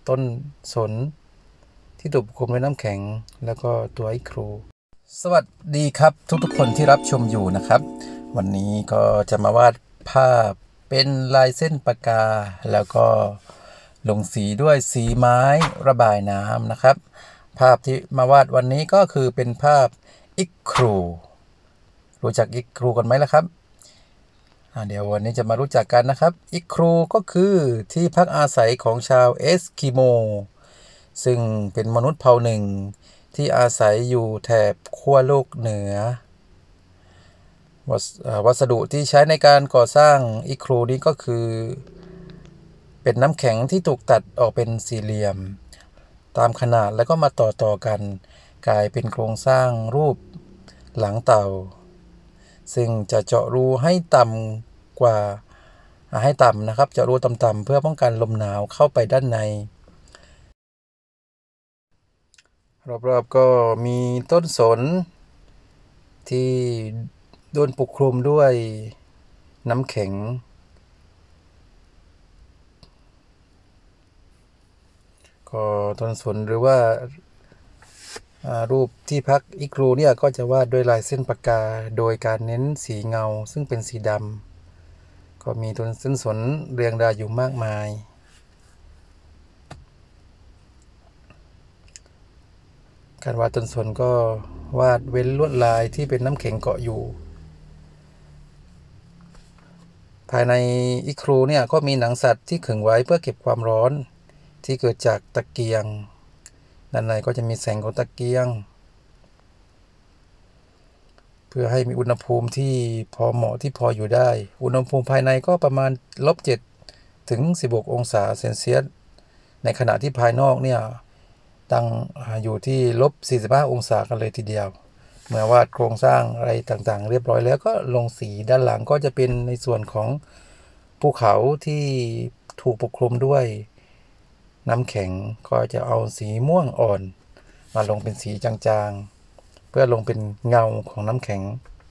ต้นสนที่ถูกปกคลุมด้วยน้ำแข็งแล้วก็ตัวไอ้ครูสวัสดีครับทุกๆคนที่รับชมอยู่นะครับวันนี้ก็จะมาวาดภาพเป็นลายเส้นปากกาแล้วก็ลงสีด้วยสีไม้ระบายน้ำนะครับภาพที่มาวาดวันนี้ก็คือเป็นภาพอิกครูรู้จักอิกครูกันไหมล่ะครับเดี๋ยววันนี้จะมารู้จักกันนะครับอิกครูก็คือที่พักอาศัยของชาวเอสกิโมซึ่งเป็นมนุษย์เผ่าหนึ่งที่อาศัยอยู่แถบขั้วโลกเหนือวัสดุที่ใช้ในการก่อสร้างอิกครูนี้ก็คือเป็นน้ำแข็งที่ถูกตัดออกเป็นสี่เหลี่ยมตามขนาดแล้วก็มาต่อกันกลายเป็นโครงสร้างรูปหลังเต่าซึ่งจะเจาะรูให้ต่ำกว่าให้ต่ำนะครับเจาะรูต่ำๆเพื่อป้องกันลมหนาวเข้าไปด้านในรอบๆก็มีต้นสนที่โดนปกคลุมด้วยน้ำแข็งก็ต้นสนหรือว่ารูปที่พักอิกรูเนี่ยก็จะวาดด้วยลายเส้นปากกาโดยการเน้นสีเงาซึ่งเป็นสีดำก็มีต้นสนเรียงรายอยู่มากมายการวาดต้นสนก็วาดเว้นลวดลายที่เป็นน้ำแข็งเกาะอยู่ภายในอิกรูเนี่ยก็มีหนังสัตว์ที่ขึงไว้เพื่อเก็บความร้อนที่เกิดจากตะเกียงด้านในก็จะมีแสงของตะเกียงเพื่อให้มีอุณหภูมิที่พอเหมาะที่พออยู่ได้อุณหภูมิภายในก็ประมาณ-7 ถึง 16 องศาเซลเซียสในขณะที่ภายนอกเนี่ยตั้งอยู่ที่-45 องศากันเลยทีเดียวเมื่อวาดโครงสร้างอะไรต่างๆเรียบร้อยแล้วก็ลงสีด้านหลังก็จะเป็นในส่วนของภูเขาที่ถูกปกคลุมด้วยน้ำแข็งก็จะเอาสีม่วงอ่อนมาลงเป็นสีจางๆเพื่อลงเป็นเงาของน้ำแข็ง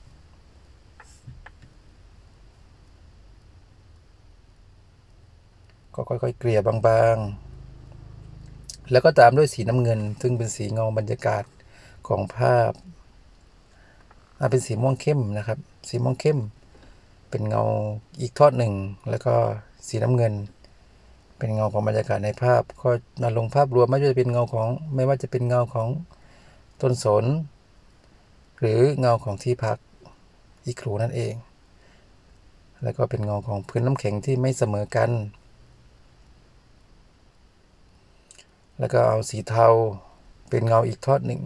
ก็ค่อยๆเกลี่ยบางๆแล้วก็ตามด้วยสีน้ำเงินซึ่งเป็นสีเงาบรรยากาศของภาพเป็นสีม่วงเข้มนะครับสีม่วงเข้มเป็นเงาอีกทอดหนึ่งแล้วก็สีน้ำเงินเป็นเงาของบรรยากาศในภาพก็มาลงภาพรวมไม่ว่าจะเป็นเงาของต้นสนหรือเงาของที่พักอิกรูนั่นเองแล้วก็เป็นเงาของพื้นน้ำแข็งที่ไม่เสมอกันแล้วก็เอาสีเทาเป็นเงาอีกทอดหนึ่ง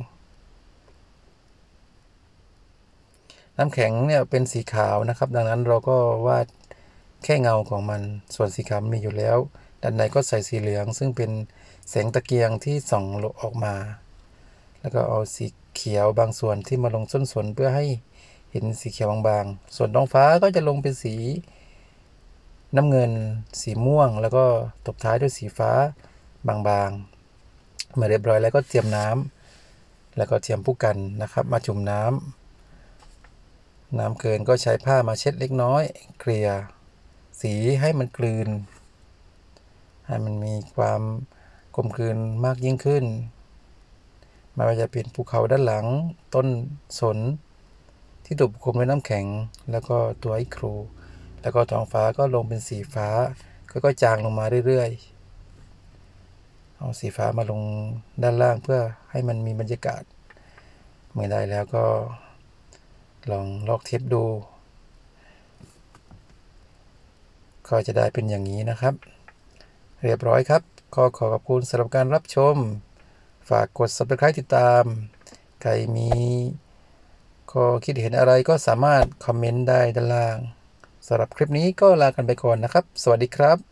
น้ำแข็งเนี่ยเป็นสีขาวนะครับดังนั้นเราก็วาดแค่เงาของมันส่วนสีขาวมีอยู่แล้วด้านในก็ใส่สีเหลืองซึ่งเป็นแสงตะเกียงที่ส่องออกมาแล้วก็เอาสีเขียวบางส่วนที่มาลงส้นสนเพื่อให้เห็นสีเขียวบางๆส่วนท้องฟ้าก็จะลงเป็นสีน้ำเงินสีม่วงแล้วก็ตบท้ายด้วยสีฟ้าบางๆเมื่อเรียบร้อยแล้วก็เตรียมน้ำแล้วก็เตรียมผู้กันนะครับมาจุ่มน้ำเกินก็ใช้ผ้ามาเช็ดเล็กน้อยเกลี่ยสีให้มันกลืนให้มันมีความกลมกลืนมากยิ่งขึ้นไม่ว่าจะเป็นภูเขาด้านหลังต้นสนที่ถูกปกคลุมด้วยน้ำแข็งแล้วก็ตัวไอ้ครูแล้วก็ท้องฟ้าก็ลงเป็นสีฟ้าก็จางลงมาเรื่อยๆเอาสีฟ้ามาลงด้านล่างเพื่อให้มันมีบรรยากาศเมื่อได้แล้วก็ลองลอกเทปดูก็จะได้เป็นอย่างนี้นะครับเรียบร้อยครับก็ขอขอบคุณสำหรับการรับชมฝากกด Subscribe ติดตามใครมีข้อคิดเห็นอะไรก็สามารถคอมเมนต์ได้ด้านล่างสำหรับคลิปนี้ก็ลากันไปก่อนนะครับสวัสดีครับ